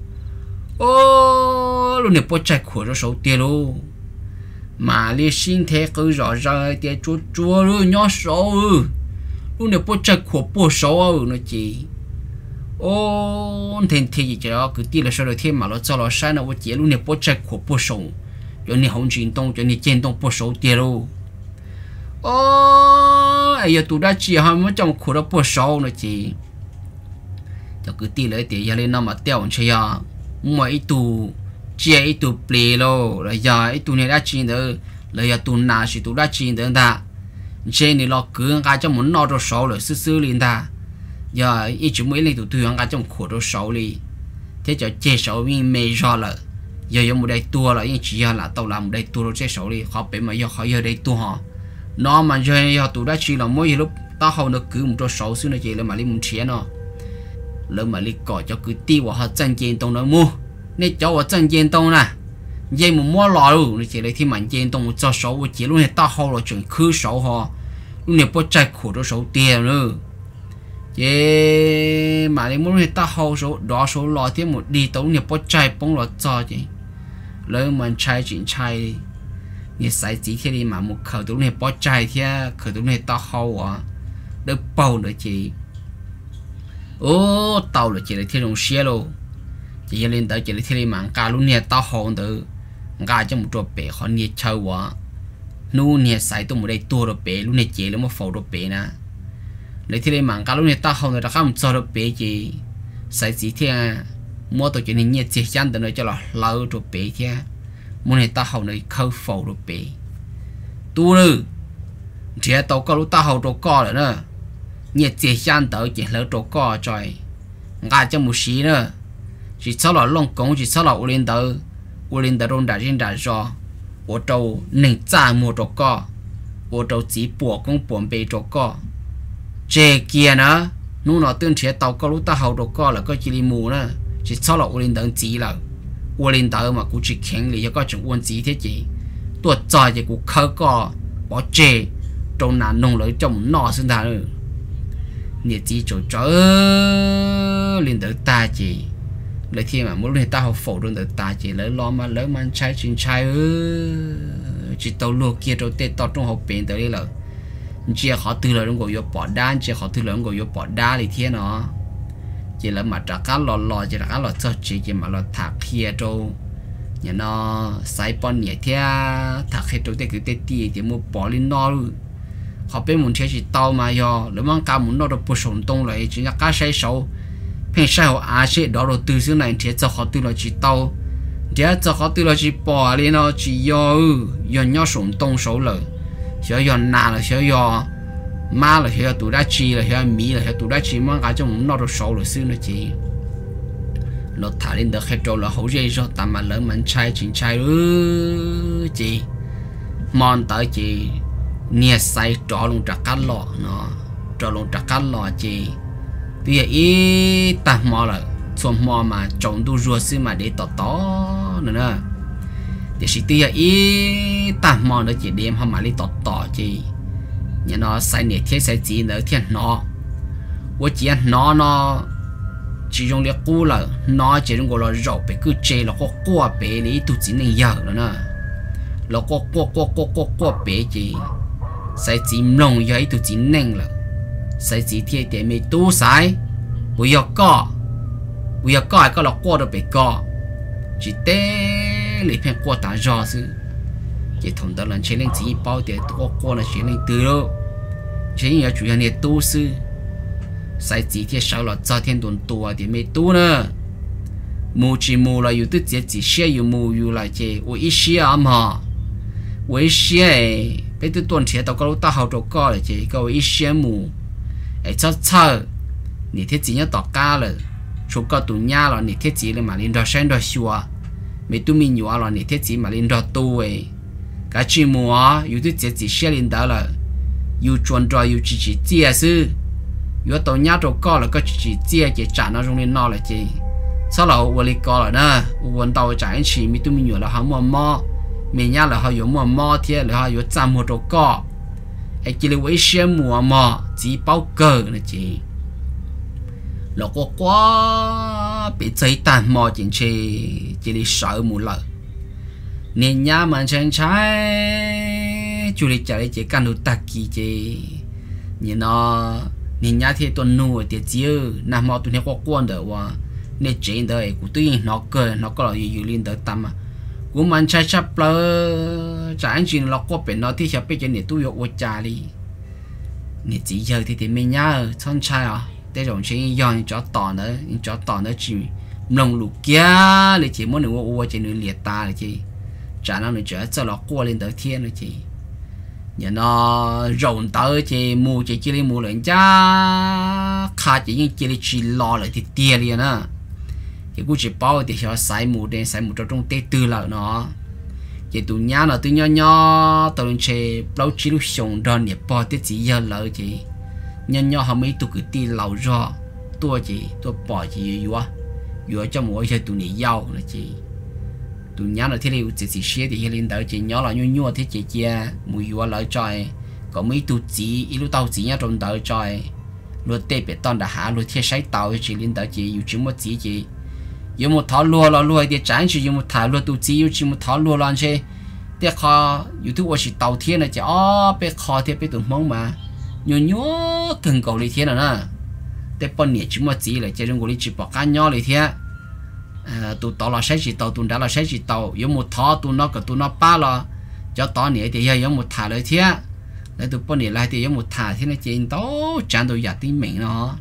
Speaker 1: ô luôn này bỏ chạy của số tiêu mà li sinh thế cứ rõ ràng thì chúa chúa luôn nhỏ số luôn này bỏ chạy của bỏ số nữa chị ô thì thì gì chứ cứ tiếc là sau đó thêm mà nó cho nó sai nó chỉ luôn này bỏ chạy của bỏ số cho nên không chuyển động cho nên chuyển động bỏ số tiêu luôn ô ai giờ tụi đã chỉ ham mới trong khu đó bỏ số nữa chị cho cứ tiếc lấy tiền giờ lên nó mà tiêu chơi à mỗi tụ chơi tụ play lo là giờ tụ này đã chuyển được là giờ tụ nào thì tụ đã chuyển được ta trên này lo cứ cái trong muốn lo cho sáu rồi sư sư liền ta giờ ít chúng mới lên tụi tôi cái trong khổ cho sáu đi thế cho chế sáu mình mê ra là giờ giờ một đây tua là chỉ là tàu làm một đây tua rồi chế sáu đi họ bị mà giờ họ giờ đây tua họ nó mà giờ giờ tụi đã chỉ là mỗi lúc tao hầu nó cứ một cho sáu xíu nó chỉ là mà đi một chia nó lỡ mà đi cọ cho cứ tiêu họ chân trên tông nó mua nên cho họ chân trên tông nè dây một mua lò luôn nó chỉ lấy thêm mảnh trên tông cho sáu chỉ luôn này tao hầu là chuẩn khứ sáu họ lúc này bắt chạy khổ cho sáu tiền nữa chế mà đi muốn người ta hầu số đó số lò thêm một đi tấu nhập bắt chạy bông lò cho chứ lỡ mà chạy chuyện chạy như sai chỉ khi đi mà một khởi tấu này bắt chạy thì khởi tấu này ta hầu à đỡ bầu nữa chị ô tàu là chỉ là thiên đồng xe luôn chỉ lên tới chỉ là thiên mạng cả lúc này ta hầu từ cả trong một chỗ bể họ nhiệt chơi quá nu nhiệt sai tôi một đây tua rồi bể lúc này chỉ là một phẩu rồi bể nè lấy thiên mạng cả lúc này ta hầu người ta không cho rồi bể chỉ sai chỉ thiên mua tôi chỉ nên nhiệt chỉ chăn từ nơi cho là lâu rồi bể thiên mua này ta hầu nơi khâu phẩu rồi bể tu nữa chỉ tàu có lúc ta hầu rồi co rồi nữa nhiệt chỉ chăn tới chỉ lỡ rồi co trời ngã cho một xí nữa chỉ sau đó lông cống chỉ sau đó u lên tới u lên tới rong đã riêng đã rõ u trâu nền trả mua rồi co u trâu chỉ bỏ công bỏ bể rồi co chế kia nữa nu nó tương chế tàu có lúc ta hầu rồi co là có chỉ đi mù nữa chỉ sau đó u lên tới chỉ là u lên tới mà cũng chỉ khen lý cho có chuyện uốn chỉ thế chỉ tuột trời thì cũng khơi co bỏ chế trong nàn nông lấy trong nọ sinh ra nữa nhiệt chỉ chỗ chó lên tới ta chỉ lấy khi mà muốn người ta học phổ luôn tới ta chỉ lấy lo mà lấy mà trái chuyện trái ư chỉ tàu lúa kia tàu tết tàu trong học bền tới đây là chỉ họ từ lời trong cổ bỏ đá chỉ họ từ lời trong cổ bỏ đá thì thế nó chỉ là mà trả cá lò lò chỉ là cá lò cho chỉ chỉ mà lò thạc kia đâu nhà nó sai bọn nhẹ thế thạc hết đâu tết cứ tết tì thì mua bỏ lên nó họ bên muốn chơi chỉ tàu mà do nếu mà cá muốn nó được bổ sung đông lại chỉ là cá say sâu phèn say họ à sẽ đó rồi từ xưa này thì cho họ từ là chỉ tàu để cho họ từ là chỉ bỏ lên nó chỉ do do nhau sung đông sâu rồi sẽ do nà là sẽ do má là sẽ tụi đã chi là sẽ mì là sẽ tụi đã chi mà cái trong nó được sâu rồi xưa nó chỉ nó thả lên được hết rồi là hậu dây rồi tạm mà lớn mình chạy chuyện chạy ư chị mòn tới chị nia say trọ luôn trả cá lọ nó trọ luôn trả cá lọ chị bây giờ ý ta mò là xong mò mà trồng tu rùa xí mà để tỏ tỏ nữa nè để chỉ bây giờ ý ta mò nữa chị đem không mà đi tỏ tỏ chị nhà nó say nè thế say gì nữa thiên nó tôi chỉ nó nó chỉ dùng để cú là nó chỉ dùng gọi là rau bé cứ chơi là có qua bé đi tu chỉ nên giờ nữa nè là có qua qua qua qua qua bé chị sai chỉ nông vậy tụi chỉ nên là sai chỉ thiệt để mấy tu sai bây giờ có bây giờ có có là qua được bị có chỉ té lấy phèn qua ta rõ chứ chỉ thông đó là chỉ nên chỉ bao để qua qua là chỉ nên từ đâu chỉ là chủ yếu là tu sư sai chỉ thiệt sao là cho thiên tuần tua để mấy tu nữa mù chỉ mù là 有的只只些有mù有来这我一些啊嘛我一些bây giờ tuần前tao có lúc tao học trò co là chỉ có ít xe mù, ấy chắc chắc, nị thiết chỉ nhớ tao cá là, số có tụi nhà là nị thiết chỉ là mà lên đó xem đó xua, mấy tụi mình nhỏ là nị thiết chỉ mà lên đó tu ấy, cái chuyện mù á, yêu tụi chỉ chỉ xe lên đó là, yêu chuẩn rồi yêu chỉ chỉ chia sư, yêu tao nhà trò co là có chỉ chỉ chia chỉ trả nó trong lên nó là chỉ, sau đó tôi đi co là nè, tôi tao trả anh chị mấy tụi mình nhỏ là không mò mò mình nhá là họ có mò mò thế là họ có chăm một chỗ cỏ, ấy chỉ là với xe mò mò chỉ bao cờ là chỉ, là có quá bị cháy tàn mò chỉ chỉ chỉ đi sợ một lần, nên nhá mà chân trái, chú đi chạy chỉ cần được tắc kỳ chỉ, như nó nên nhá thì tuần nô thì chiếu nằm mò tụi nó có quan đượcว่าnên chuyện đời của tôi nó cờ nó có là gì liên tới tâm à của mình chạy chập lơ trả anh chuyện lọc qua bên nó thì sẽ bây giờ này tôi có trả đi này chỉ giờ thì thì mình nhá thân trai à để rồi chuyện dọn cho tỏ nữa cho tỏ nữa chỉ lòng lục kia để chỉ muốn được ô chỉ được liệt ta để chỉ trả nó được cho cho lọc qua lên tới thiên rồi chỉ nhà nó rộng tới chỉ mua chỉ chỉ lấy mua lên cha khá chỉ những chỉ lấy chỉ lo lại thì tiền liền á thì cũng chỉ bảo thì họ xài mua đen xài mua cho trong tết tư lại nó chỉ tụi nhá là tụi nhỏ nhỏ tụi chơi lâu chỉ lúc sống đơn để bỏ tết chỉ giờ lại chỉ nhỏ nhỏ họ mấy tụi cứ đi lâu rồi tôi chỉ tôi bỏ chỉ yếu yếu cho mỗi chơi tụi này giàu là chỉ tụi nhá là thế này chỉ chỉ xe thì hiện tại chỉ nhỏ là nhua nhua thế chỉ chia mùi yếu lại trời có mấy tụi chỉ ít lúc tàu chỉ nhá trong đời trời luôn tê bị toàn đã hạ luôn thiết sấy tàu chỉ liên tới chỉ yếu chỉ một chỉ chỉ yếu một tháo lúa là lúa thì tránh chỉ yếu một tháo lúa tụi chỉ yếu chỉ một tháo lúa là chứ tiếc kho yếu thứ chỉ tàu thiên là chỉ ó bé kho thế bé tụi mông mà nhua nhua từng cầu lý thiên là nè tiếc bọn nhẹ chỉ một chỉ là chỉ trong cầu lý chỉ bỏ cá nhỏ lý thiên tụi tàu là sấy chỉ tàu tụi đã là sấy chỉ tàu yếu một tháo tụi nó cả tụi nó ba là cho tàu nhẹ thì yếu một tháo lý thiên lấy tụi bọn nhẹ lại thì yếu một tháo thế này chỉ tàu chán tụi giả tí mình nó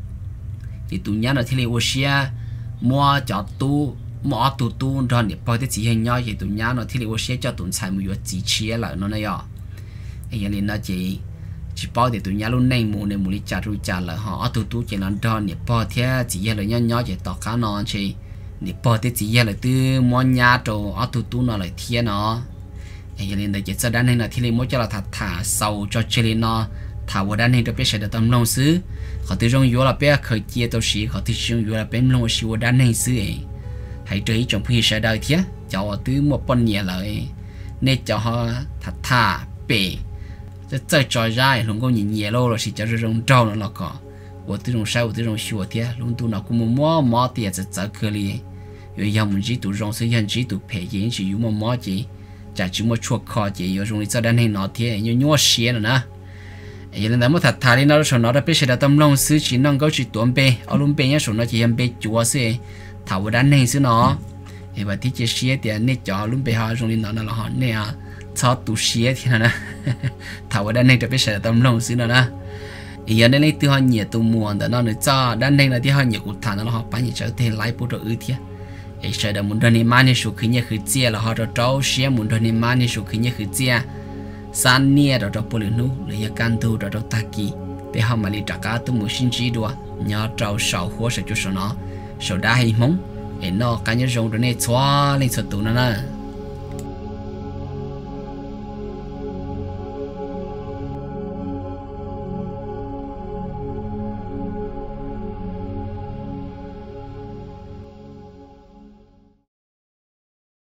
Speaker 1: thì tụi nhá là thế này oxia mua cho tu mua tu tu rồi để bao nhiêu chỉ hình nhau thì tụi nhá nó thì liệu sẽ cho tụi xài một chút chỉ chia lại nó này à ấy nên nó chỉ chỉ bao để tụi nhá luôn này mua này mua đi trả rồi trả lại họ tu tu chỉ là đó để bao nhiêu chỉ là nhau nhau chỉ tao cá nó chỉ để bao nhiêu chỉ là từ mua nhà rồi tu tu nó lại thiên nó ấy nên là chỉ sau đó này là thì liệu mua cho là thả thả sầu cho chơi nó thả vào đây này được biết sẽ được tâm lòng xứ họ từ trong yếu là bé khởi chia tao xí họ từ trong yếu là bé lòng xí vào đây này xứ ấy hãy chơi trong khi sẽ đời thế cho từ một phần nhẹ lại nên cho họ thả thả bể cho chơi trò ra luôn có nhìn nhẹ lâu rồi chỉ cho trong trâu nó là có và từ trong sau từ trong xíu thế luôn tu nó cũng mua mua tiềnจะจะเคลี有要么只读中是人只读培养是有么么只在只么出考只有容易在那里拿天有鸟些了呢giờ nên mà thật thà đi nó số nó đã biết sẽ là tâm lòng xứ chỉ năng có chỉ tuấn bê ở luôn bê nhá số nó chỉ em bê chúa xí thảo vào đan này xứ nó thì và thì chỉ xía thì nên cho luôn bê họ dùng đi nó là họ nè cho tụ xía thì là thảo vào đan này đã biết sẽ là tâm lòng xứ nó nè giờ nên lấy từ họ nhiệt tụ muộn đó nó nữa cho đan này là thì họ nhiệt cụ thà nó họ bán nhiệt trở thành lái bộ rồi ư thiệt ấy sẽ là muốn đơn mà nên số khi nhiệt khử chia là họ cho trâu xía muốn đơn mà nên số khi nhiệt khử chia san nia đó trong bồn nu lấy can thu đó trong taki để họ mà đi trả cá tụi mình xin chỉ đùa nhớ trâu sầu hoa sẽ cho số nó số đá hay mông để nó cá nhân rồng đó này xóa lên số tụ nó nè